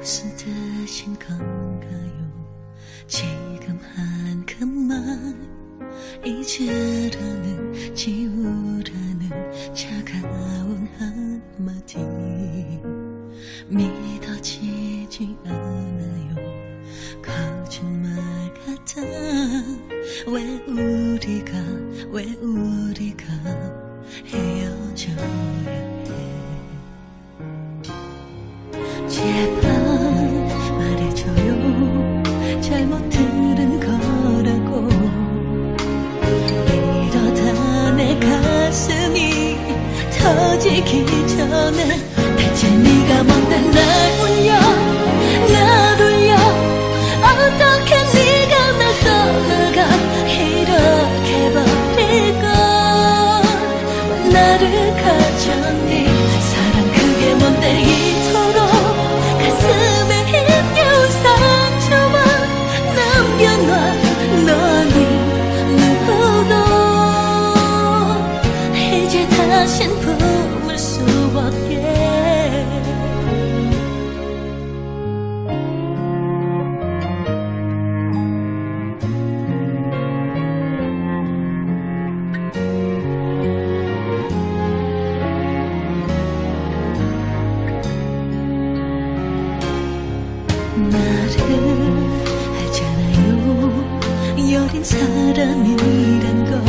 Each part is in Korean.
무슨 뜻인 건가요? 지금 한 그 말 잊으라는 지우라는 차가운 한마디 믿어지지 않아요. 거짓말 같아. 왜 우리가 헤어져야 해. 제발 말해줘요. 잘못 들은 거라고. 이러다 내 가슴이 터지기 전에 대체 네가 뭔데 날 울려 날 울려. 어떻게 네가 날 떠나가 이렇게 버리고 왜 나를 가졌니. 사랑 그게 뭔데 이토록 가슴에 힘겨운 상처만 남겨놔. 너는 누구도 이제 다신 품을 수 없게. 나를 알잖아요. 여린 사람이란 걸.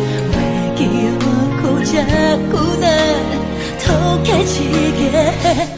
왜 기억고 자꾸 날 독해지게 해.